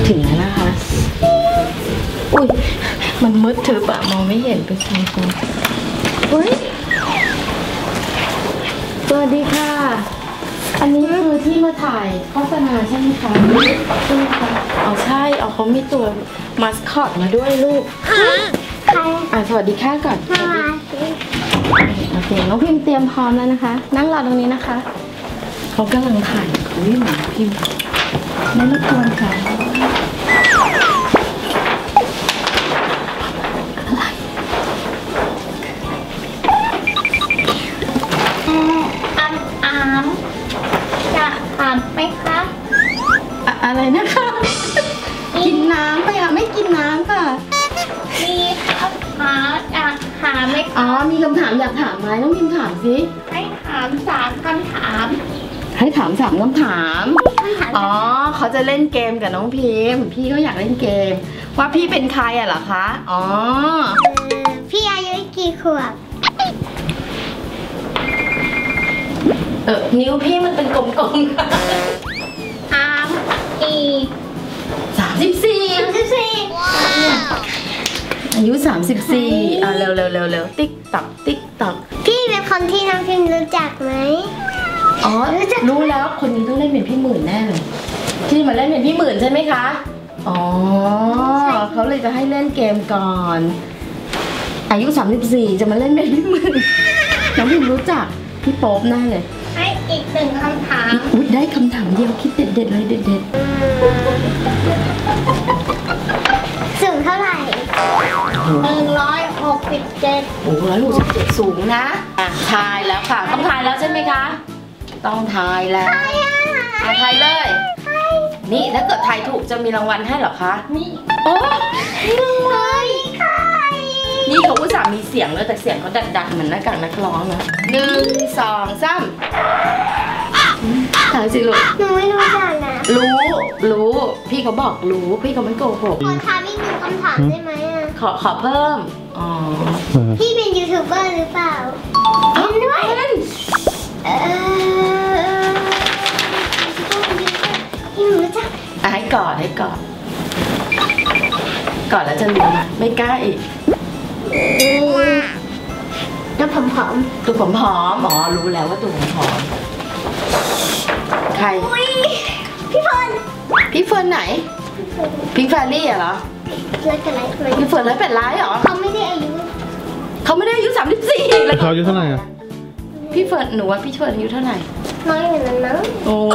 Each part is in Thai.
ถึงแล้วนะคะอุ้ยมันมืดทึบอะมองไม่เห็นเป็นไงคุณอุ้ยสวัสดีค่ะอันนี้คือที่มาถ่ายโฆษณาใช่ไหมคะใช่ไหมคะอ๋อใช่เอาเขามีตัวมาสคอตมาด้วยลูกสวัสดีค่ะก่อนโอเคน้องพิมพ์เตรียมพร้อมแล้วนะคะนั่งรอตรงนี้นะคะเขากำลังถ่ายอุ้ยหนูพิมพ์ไม่รบกวนค่ะจะทานไหมคะอะไรนะคะกินน้ำไปค่ะไม่กินน้ำค่ะมีคำถามอยากถามไหมอ๋อมีคำถามอยากถามไหมน้องพิมถามสิให้ถาม3 คำถามให้ถาม3 คำถามอ๋อเขาจะเล่นเกมกับน้องพิมพี่ก็อยากเล่นเกมว่าพี่เป็นใครอะเหรอคะอ๋อพี่อายุกี่ขวบนิ้วพี่มันเป็นกลมๆค่ะ34อายุ34เร็วติ๊กตักพี่เป็นคนที่น้องพิมรู้จักไหมอ๋อรู้แล้วคนนี้ต้องเล่นเป็นพี่หมื่นแน่เลยที่มาเล่นเป็นพี่หมื่นใช่ไหมคะอ๋อเขาเลยจะให้เล่นเกมก่อนอายุ34จะมาเล่นเป็นพี่หมื่นน้องพิมรู้จักพี่โป๊ปแน่เลยให้อีก1 คำถามอุ๊ยได้คำถามเดียวคิดเด็ดเลยเด็ดสูงเท่าไหร่167 โอ้167สูงนะทายแล้วค่ะต้องทายแล้วใช่ไหมคะต้องทายแล้วทายเลยนี่ถ้าเกิดทายถูกจะมีรางวัลให้เหรอคะนี่โอ้ 1 นี่เขาอุตส่าห์มีเสียงเลยแต่เสียงเขาดังๆเหมือนนักร้องนะ1 2 3ทายสิลูกหนูไม่รู้จักนะรู้พี่เขาบอกรู้พี่เขาไม่โกหกขอถามอีก1 คำถามได้ไหมขอเพิ่มอ๋อพี่เป็นยูทูบเบอร์หรือเปล่าเป็นด้วยพี่รู้จักให้กอดกอดแล้วจะรู้ไม่กล้าอีกตัวผอมตัวผอมอ๋อรู้แล้วว่าตัวผอมใครพี่เฟิร์นไหนพิงแฟรี่เหรอพี่เฟิร์น108 ไลค์เหรอเขาไม่ได้อายุ 34แล้วเขาอายุเท่าไหร่อะพี่เฟิร์นหนูว่าพี่เฟิร์นอายุเท่าไหร่น้อยกว่านั้นนะโอ้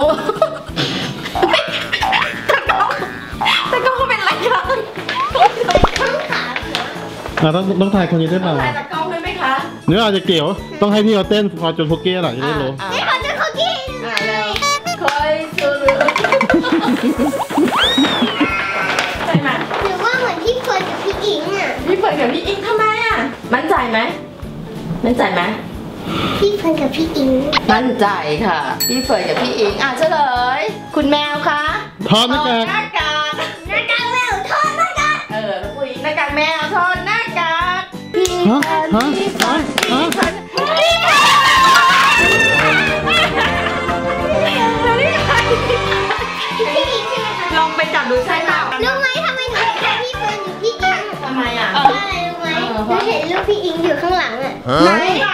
แต่ก็เขาเป็นไรกันต้องถ่ายคนนี้ได้เปล่าถ่ายตะกล้องได้ไหมคะเนื้ออาจจะเกี่ยวต้องให้พี่เขาเต้นพอจนโคเก้หล่ะจะได้รู้ให้เขาจนโคเก้แล้วคอยสู้ใช่ไหมหรือว่าเหมือนพี่เฟิร์นกับพี่อิงอ่ะพี่เฟิร์นกับพี่อิงทำไมอ่ะมั่นใจไหมพี่เฟิร์นกับพี่อิงมั่นใจค่ะพี่เฟิร์นกับพี่อิงเฉลยคุณแมวคะทอดหน้ากากแมวทอดหน้ากากแล้วผู้หญิงหน้ากากแมวทอดหน้ากากพี่ลองไปจับดูใช่ไหมรู้ไหมทำไมหนูเห็นพี่เฟิร์นอยู่พี่อิงทำไมอ่ะรู้ไหมหนูเห็นรูปพี่อิงอยู่ข้างหลังอ่ะไหน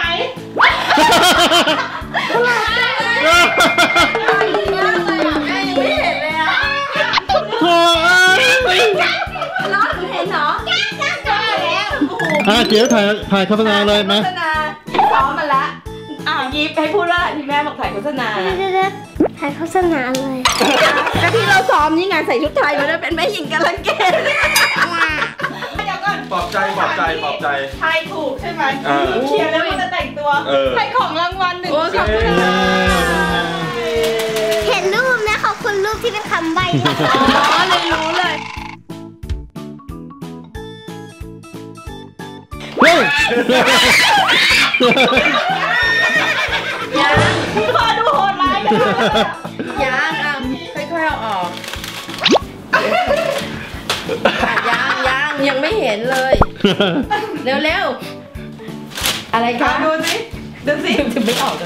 ไม่เห็นเลยอ่ะร้อนเห็นเหรอเดี๋ยวถ่ายโฆษณาเลยไหมซ้อมมาละยิบให้พูดว่าที่แม่บอกถ่ายโฆษณาถ่ายโฆษณาเลยก็ที่เราซ้อมนี่ไงใส่ชุดไทยมาด้วยเป็นแม่หญิงกาลเกตปลอบใจทายถูกใช่ไหมเขียนแล้วมันจะแต่งตัวใครของรางวัล1 ขอบคุณเห็นรูปนะขอบคุณรูปที่เป็นคำใบ้เลยรู้เลยยังพอดูโหดร้ายกันยังค่อยๆเอาออกยังไม่เห็นเลยเร็วอะไรคะดูสิจะไม่ออกเลย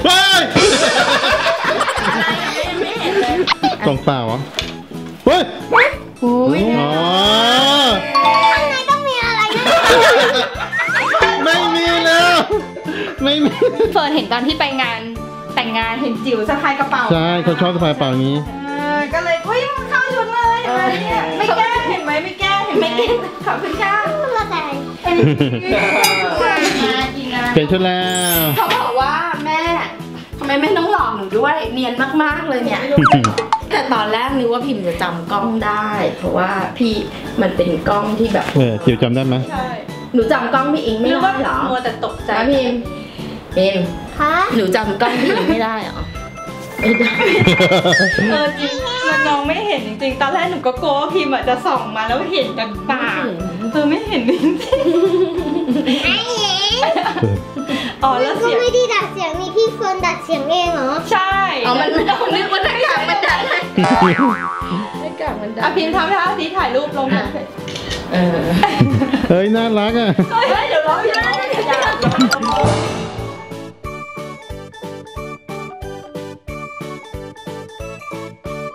อะไรไม่เห็นเลยกล่องเปล่าเหรอเฮ้ยไม่ได้อ๋อข้างในต้องมีอะไรนะไม่มีแล้วไม่มีเฟิร์นเห็นตอนที่ไปงานแต่งงานเห็นจิ๋วสะพายกระเป๋าใช่เขาชอบสะพายเป่าอย่างนี้ก็เลยอุ้ยมันเข้าชุดเลยเห็นไหมเนี่ยไม่แก้เห็นไหมไม่แก้เห็นไหมขอบคุณค่ะเราแต่จริงนะเปลี่ยนชุดแล้วเขาบอกว่าแม่ทำไมไม่ต้องหลอกหนูด้วยเนียนมากๆเลยเนี่ย แต่ตอนแรกนึกว่าพิมพ์จะจำกล้องได้ เพราะว่าพี่มันเป็นกล้องที่แบบจิ๋วจำได้ไหมใช่หนูจำกล้องพี่อิงไม่นึกได้ว่าเหรอมัวแต่ตกใจนะพิมพ์คะหนูจำกล้องพี่อิงไม่ได้เหรอไม่ได้จริงมันมองไม่เห็นจริงๆ ตอนแรกหนูก็กลัวว่าพิมพ์จะส่องมาแล้วเห็นแต่ปากไม่เห็นจริงไอ้เอ๋ๆอ๋อแล้วเขาเสียงไม่ได้ดัดเสียงมีพี่เฟิร์นดัดเสียงเองเหรอใช่อ๋อมันไม่ต้องนึกว่าหน้ากากมันดังหน้ากากมันดังพิมพ์ทำท่าที่ถ่ายรูปลงนะเออเฮ้ยน่ารักอ่ะเฮ้ยเดี๋ยวร้องเพลง